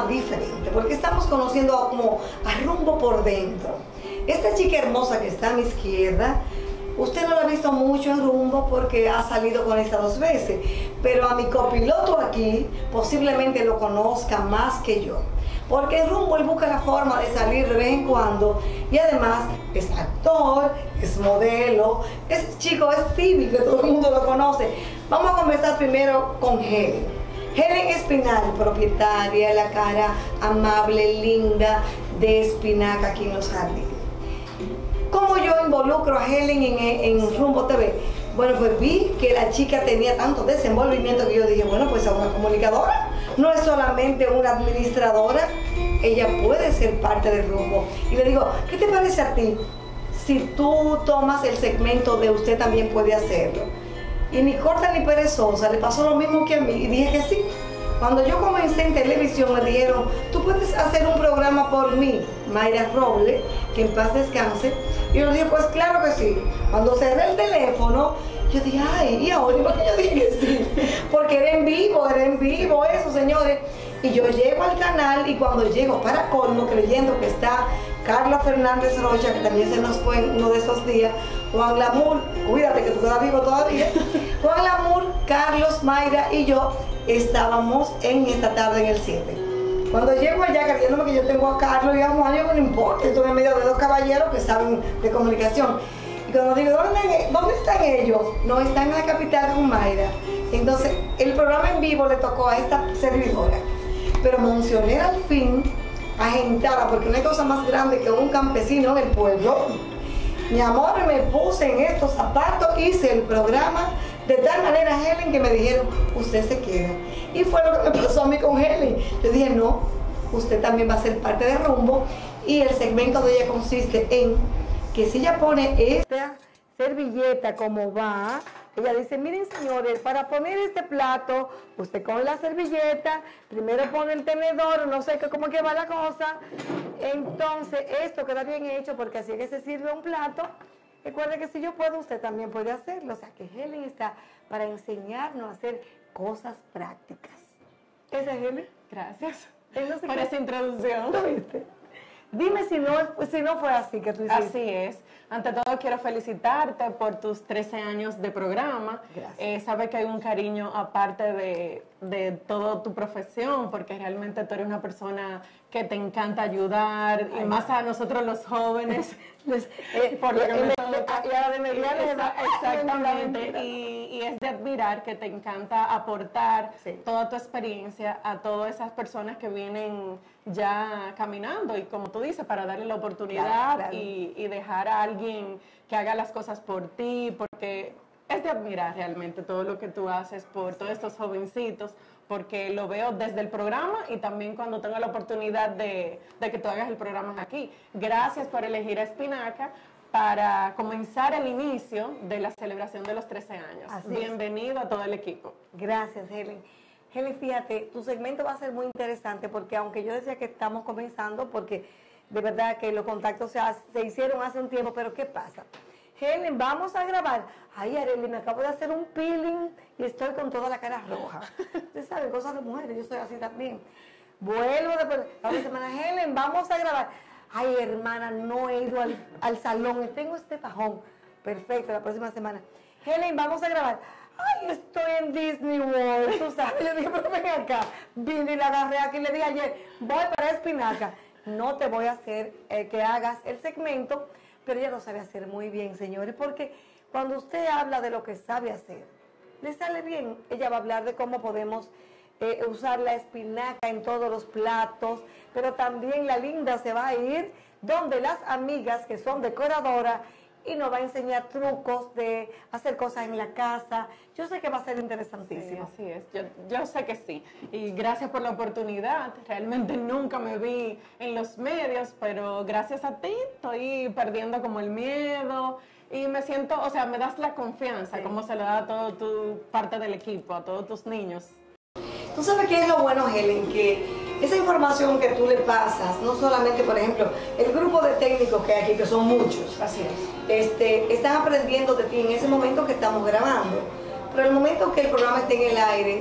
diferente, porque estamos conociendo como a Rumbo por dentro. Esta chica hermosa que está a mi izquierda, usted no la ha visto mucho en Rumbo porque ha salido con esta 2 veces, pero a mi copiloto aquí posiblemente lo conozca más que yo. Porque en Rumbo él busca la forma de salir de vez en cuando y además es actor, es modelo, ese chico es típico, que todo el mundo lo conoce. Vamos a conversar primero con Helen. Helen Espinal, propietaria de la cara amable, linda de Espinaca aquí en Los Jardines. ¿Cómo yo involucro a Helen en Rumbo TV? Bueno, pues vi que la chica tenía tanto desenvolvimiento que yo dije, bueno, pues es una comunicadora. No es solamente una administradora, ella puede ser parte del Rumbo. Y le digo, ¿qué te parece a ti si tú tomas el segmento de Usted También Puede Hacerlo? Y ni corta ni perezosa, le pasó lo mismo que a mí y dije que sí. Cuando yo comencé en televisión me dijeron, tú puedes hacer un programa por mí, Mayra Robles, que en paz descanse. Y yo dije, pues claro que sí. Cuando cerré el teléfono, yo dije, ay, ¿y ahora? ¿Y por qué yo dije que sí? Porque era en vivo eso, señores. Y yo llego al canal y cuando llego, para colmo, creyendo que está Carlos Fernández Rocha, que también se nos fue en uno de esos días, Juan Lamour, cuídate que tú quedas vivo todavía, Juan Lamour, Carlos, Mayra y yo estábamos en esta tarde en el 7. Cuando llego allá, creyéndome que yo tengo a Carlos y a Juan, yo no importa, estoy en medio de 2 caballeros que saben de comunicación. Y cuando digo, ¿dónde están ellos? No, están en la capital con Mayra. Entonces, el programa en vivo le tocó a esta servidora. Pero Moncionera al fin, agentada, porque no hay cosa más grande que un campesino en el pueblo. Mi amor, me puse en estos zapatos, hice el programa, de tal manera, Helen, que me dijeron, usted se queda. Y fue lo que me pasó a mí con Helen. Yo dije, no, usted también va a ser parte de Rumbo. Y el segmento de ella consiste en que si ella pone esta servilleta como va, ella dice, miren señores, para poner este plato, usted coge la servilleta, primero pone el tenedor, no sé cómo que va la cosa, entonces esto queda bien hecho porque así es que se sirve un plato. Recuerde que si yo puedo, usted también puede hacerlo, o sea que Helen está para enseñarnos a hacer cosas prácticas. ¿Esa es Helen? Gracias por esa introducción. ¿Lo viste? Dime si no fue así que tú hiciste. Así es. Ante todo quiero felicitarte por tus 13 años de programa. Gracias. Sabe que hay un cariño aparte de toda tu profesión, porque realmente tú eres una persona que te encanta ayudar, y más a nosotros los jóvenes. Por lo que me toca. Y a la de mediana. Exactamente. Y es de admirar que te encanta aportar toda tu experiencia a todas esas personas que vienen ya caminando, y como tú dices, para darle la oportunidad, claro. Y dejar a alguien que haga las cosas por ti, porque es de admirar realmente todo lo que tú haces por todos estos jovencitos, porque lo veo desde el programa y también cuando tengo la oportunidad de que tú hagas el programa aquí. Gracias por elegir a Espinaca para comenzar el inicio de la celebración de los 13 años. Así Bienvenido a todo el equipo. Gracias, Helen. Helen, fíjate, tu segmento va a ser muy interesante porque aunque yo decía que estamos comenzando, porque de verdad que los contactos se hicieron hace un tiempo, pero ¿qué pasa? Helen, vamos a grabar. Ay, Arely, me acabo de hacer un peeling y estoy con toda la cara roja. Ustedes saben, cosas de mujeres, yo soy así también. Vuelvo después, la otra semana, Helen, vamos a grabar. Ay, hermana, no he ido al salón, tengo este tajón. Perfecto, la próxima semana. Helen, vamos a grabar. Ay, estoy en Disney World, tú sabes. Yo dije, pero ven acá. Vine y la agarré aquí y le dije ayer, voy para Espinaca. No te voy a hacer que hagas el segmento, pero ella lo sabe hacer muy bien, señores, porque cuando usted habla de lo que sabe hacer, le sale bien. Ella va a hablar de cómo podemos usar la espinaca en todos los platos, pero también la linda se va a ir donde las amigas que son decoradoras y nos va a enseñar trucos de hacer cosas en la casa. Yo sé que va a ser interesantísimo. Sí, así es. Yo sé que sí. Y gracias por la oportunidad. Realmente nunca me vi en los medios, pero gracias a ti estoy perdiendo como el miedo y me siento, o sea, me das la confianza, como se lo da a toda tu parte del equipo, a todos tus niños. Tú sabes qué es lo bueno, Helen, que esa información que tú le pasas, no solamente, por ejemplo, el grupo de técnicos que hay aquí, que son muchos, así es, están aprendiendo de ti en ese momento que estamos grabando, pero el momento que el programa esté en el aire,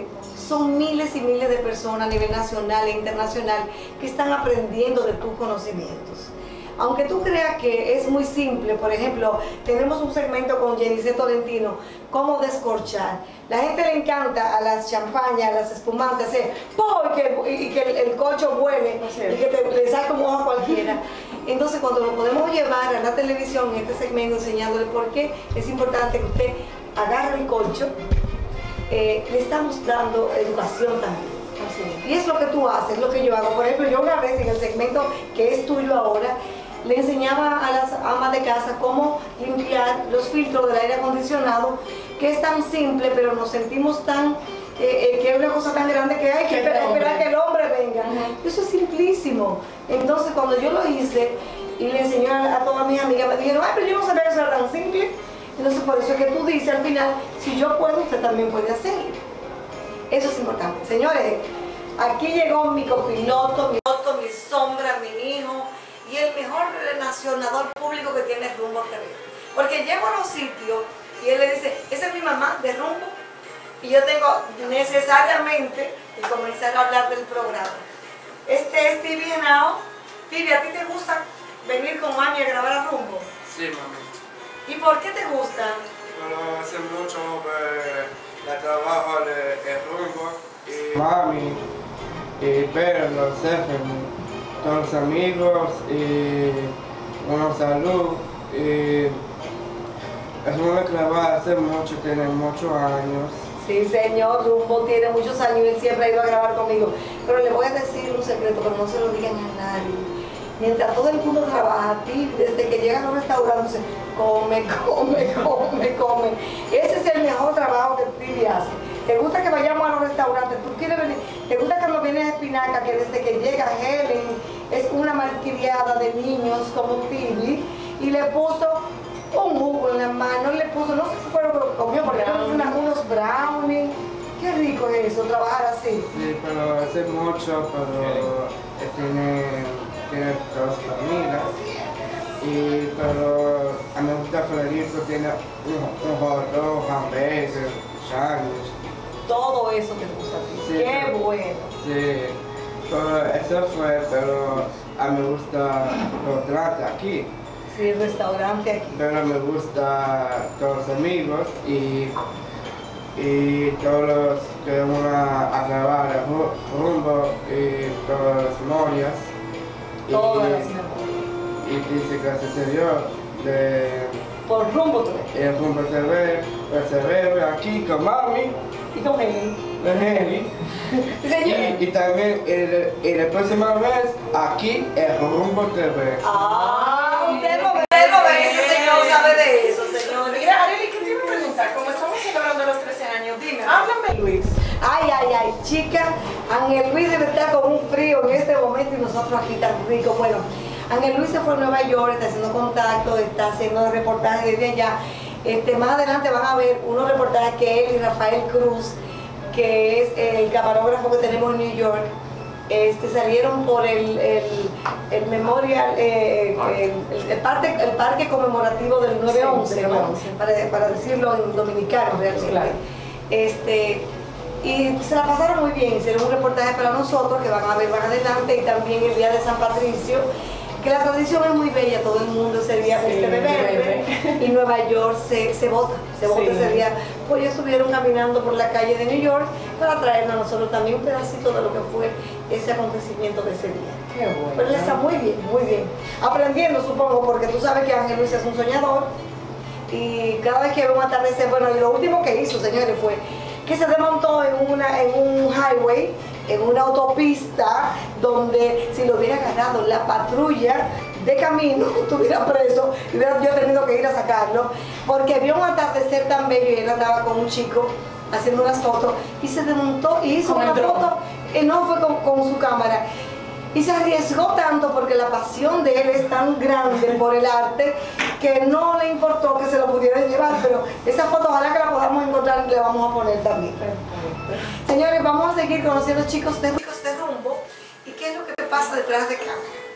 son miles y miles de personas a nivel nacional e internacional que están aprendiendo de tus conocimientos. Aunque tú creas que es muy simple, por ejemplo, tenemos un segmento con Jennifer Tolentino, cómo descorchar. La gente le encanta a las champañas, a las espumantes, hacer ¡pum! Y que el corcho vuele y que le saque un ojo a cualquiera. Entonces, cuando lo podemos llevar a la televisión, en este segmento, enseñándole por qué es importante que usted agarre el corcho, le estamos dando educación también. Y es lo que tú haces, lo que yo hago. Por ejemplo, yo una vez en el segmento que es tuyo ahora, le enseñaba a las amas de casa cómo limpiar los filtros del aire acondicionado, que es tan simple, pero nos sentimos tan, que es una cosa tan grande que hay que esperar que el hombre venga. Eso es simplísimo. Entonces, cuando yo lo hice y le enseñé a todas mis amigas, me dijeron, ay, pero yo no sabía que eso era tan simple. Entonces, por eso es que tú dices al final, si yo puedo, usted también puede hacerlo. Eso es importante. Señores, aquí llegó mi copiloto, mi sombra, mi hijo y el mejor relacionador público que tiene Rumbo TV. Porque llego a los sitios y él le dice, esa es mi mamá de Rumbo, y yo tengo necesariamente que comenzar a hablar del programa. Este es Tibi Henao. Tibi, ¿a ti te gusta venir con mami a grabar a Rumbo? Sí, mami. ¿Y por qué te gusta? Bueno, hace mucho la trabajo de Rumbo y mami, y Pedro, los jefes, todos los amigos y una salud. Y es una que la va a hacer mucho, tiene muchos años. Sí, señor, Rumbo tiene muchos años y él siempre ha ido a grabar conmigo. Pero le voy a decir un secreto, pero no se lo digan a nadie. Mientras todo el mundo trabaja, a ti, desde que llegan a los restaurantes, come. Ese es el mejor trabajo que Tibi hace. ¿Te gusta que vayamos a los restaurantes? ¿Tú quieres venir? ¿Te gusta cuando viene a Espinaca, que desde que llega Helen es una malcriada de niños como Tibi, y le puso un jugo en la mano, le puso, no sé si fue lo que comió, porque unos brownies. Qué rico es eso, trabajar así. Sí, pero hace mucho, pero tiene dos familias. Pero a mí me gusta Federico, tiene un hot dog, hamburger, sándwich. Todo eso te gusta a ti. Sí, Qué bueno. Sí, pero eso fue, pero a mí me gusta los tratos aquí. Sí, el restaurante aquí. Pero me gusta todos los amigos y todos los que van a grabar a Rumbo y todas las memorias. Todas las memorias. Y dice gracias a Dios por Rumbo TV. El Rumbo TV, persevero aquí con mami. Y con Helen. Con Helen. Y también la próxima vez aquí el Rumbo TV. Usted lo ve, ese señor sabe de eso, señor. Mira, Arely, ¿qué te iba a preguntar? Como estamos celebrando los 13 años, dime, háblame, Luis. Ay, chica, Ángel Luis debe estar con un frío en este momento y nosotros aquí tan ricos. Bueno, Ángel Luis se fue a Nueva York, está haciendo contacto, está haciendo reportajes desde allá. Más adelante van a ver unos reportajes que él y Rafael Cruz, que es el camarógrafo que tenemos en New York, salieron por el memorial, el parque conmemorativo del 9/11, ¿no? para decirlo en dominicano realmente. Claro. Y se la pasaron muy bien, hicieron un reportaje para nosotros que van a ver más adelante, y también el día de San Patricio, que la tradición es muy bella, todo el mundo ese día bebe, y Nueva York se vota ese día. Pues ellos estuvieron caminando por la calle de New York para traernos a nosotros también un pedacito de lo que fue ese acontecimiento de ese día. Qué bueno. Pero él está muy bien, aprendiendo, supongo, porque tú sabes que Ángel Luis es un soñador, y cada vez que ve un atardecer, bueno, y lo último que hizo, señores, fue que se desmontó en un highway, en una autopista, donde si lo hubiera agarrado la patrulla de camino, estuviera preso, y hubiera yo tenido que ir a sacarlo, porque vio un atardecer tan bello y él andaba con un chico haciendo unas fotos, y se desmontó y hizo una foto, no fue con su cámara, y se arriesgó tanto porque la pasión de él es tan grande por el arte que no le importó que se lo pudieran llevar, pero esa foto ojalá que la podamos encontrar y le vamos a poner también. Señores, vamos a seguir conociendo chicos de Rumbo y qué es lo que pasa detrás de cámara.